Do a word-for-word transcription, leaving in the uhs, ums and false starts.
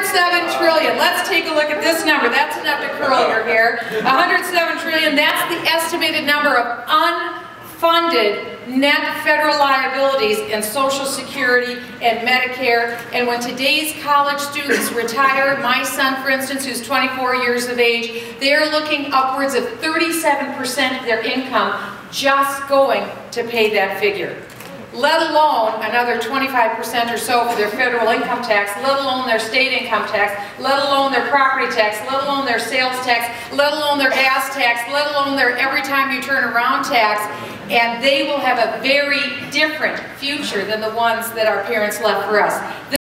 seven trillion dollars. Let's take a look at this number. That's enough to curl your hair. one hundred seven trillion dollars, that's the estimated number of unfunded net federal liabilities in Social Security and Medicare. And when today's college students retire, my son, for instance, who's twenty-four years of age, they're looking upwards of thirty-seven percent of their income just going to pay that figure. Let alone another twenty-five percent or so for their federal income tax, let alone their state income tax, let alone their property tax, let alone their sales tax, let alone their gas tax, let alone their every time you turn around tax. And they will have a very different future than the ones that our parents left for us.